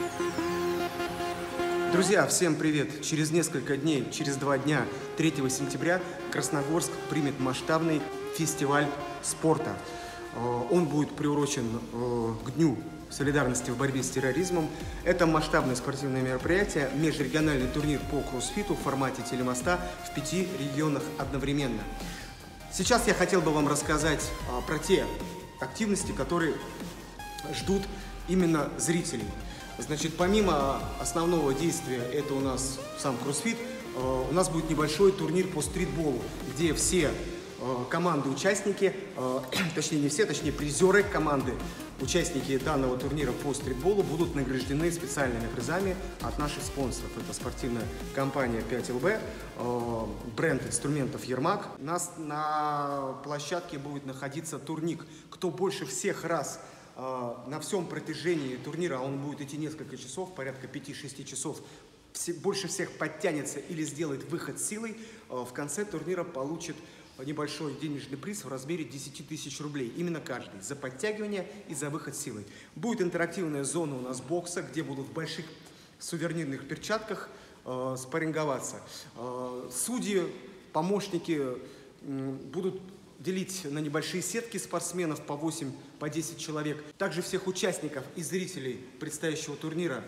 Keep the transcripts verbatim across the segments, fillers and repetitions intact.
Друзья, всем привет! Через несколько дней, через два дня, третьего сентября, Красногорск примет масштабный фестиваль спорта. Он будет приурочен к Дню солидарности в борьбе с терроризмом. Это масштабное спортивное мероприятие, межрегиональный турнир по кроссфиту в формате телемоста в пяти регионах одновременно. Сейчас я хотел бы вам рассказать про те активности, которые ждут именно зрителей. Значит, помимо основного действия, это у нас сам кроссфит, у нас будет небольшой турнир по стритболу, где все команды, участники, точнее не все, точнее призеры команды, участники данного турнира по стритболу будут награждены специальными призами от наших спонсоров. Это спортивная компания пять эл бэ, бренд инструментов Ермак. У нас на площадке будет находиться турник. Кто больше всех раз на всем протяжении турнира, он будет идти несколько часов, порядка пяти-шести часов, больше всех подтянется или сделает выход силой, в конце турнира получит небольшой денежный приз в размере десяти тысяч рублей. Именно каждый. За подтягивание и за выход силой. Будет интерактивная зона у нас бокса, где будут в больших сувенирных перчатках э, спарринговаться. Э, судьи, помощники э, будут делить на небольшие сетки спортсменов по восемь, по десять человек. Также всех участников и зрителей предстоящего турнира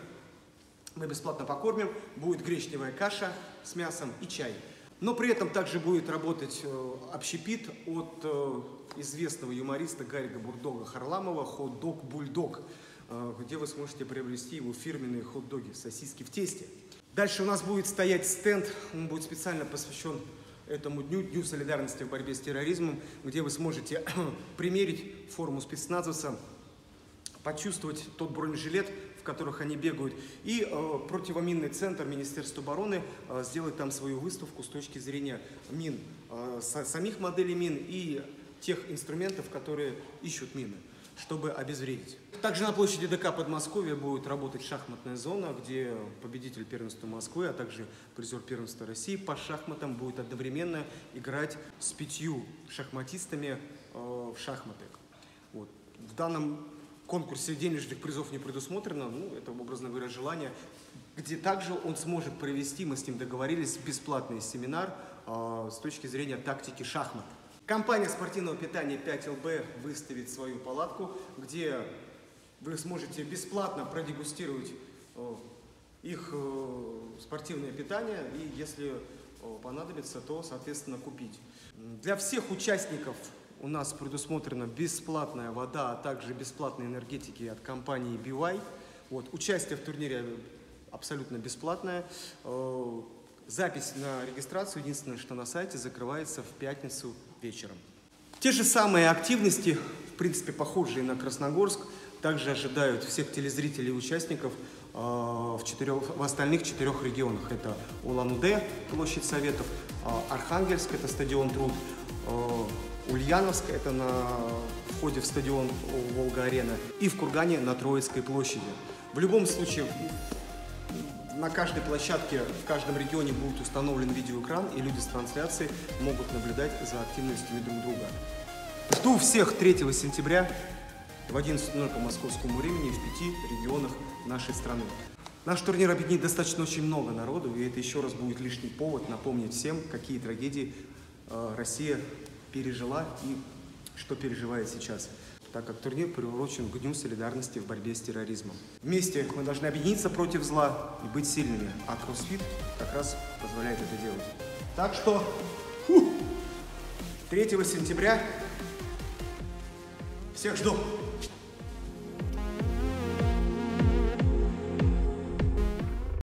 мы бесплатно покормим. Будет гречневая каша с мясом и чай. Но при этом также будет работать э, общепит от э, известного юмориста Гарика Бурдога Харламова «Хот-дог Бульдог», э, где вы сможете приобрести его фирменные хот-доги, сосиски в тесте. Дальше у нас будет стоять стенд, он будет специально посвящен этому дню, Дню солидарности в борьбе с терроризмом, где вы сможете примерить форму спецназовца, почувствовать тот бронежилет, в которых они бегают. И э, противоминный центр Министерства обороны э, сделает там свою выставку с точки зрения мин, э, с, самих моделей мин и тех инструментов, которые ищут мины, чтобы обезвредить. Также на площади ДК Подмосковья будет работать шахматная зона, где победитель первенства Москвы, а также призер первенства России по шахматам будет одновременно играть с пятью шахматистами э, в шахматы. Вот. В данном конкурсе денежных призов не предусмотрено, ну, это, образно говоря, желание, где также он сможет провести, мы с ним договорились, бесплатный семинар э, с точки зрения тактики шахмат. Компания спортивного питания пять эл бэ выставит свою палатку, где вы сможете бесплатно продегустировать э, их э, спортивное питание, и если э, понадобится, то, соответственно, купить. Для всех участников у нас предусмотрена бесплатная вода, а также бесплатные энергетики от компании би вай. Вот. Участие в турнире абсолютно бесплатное. Запись на регистрацию, единственное, что на сайте, закрывается в пятницу вечером. Те же самые активности, в принципе, похожие на Красногорск, также ожидают всех телезрителей и участников в, четырех, в остальных четырех регионах. Это Улан-Удэ, площадь Советов, Архангельск, это стадион Труд, Ульяновск, это на входе в стадион Волга-Арена, и в Кургане на Троицкой площади. В любом случае, на каждой площадке, в каждом регионе будет установлен видеоэкран, и люди с трансляцией могут наблюдать за активностями друг друга. Жду всех третьего сентября в одиннадцать ноль ноль по московскому времени в пяти регионах нашей страны. Наш турнир объединит достаточно очень много народу, и это еще раз будет лишний повод напомнить всем, какие трагедии э, Россия пережила и что переживает сейчас, так как турнир приурочен к Дню солидарности в борьбе с терроризмом. Вместе мы должны объединиться против зла и быть сильными, а кроссфит как раз позволяет это делать. Так что фу, третьего сентября всех жду!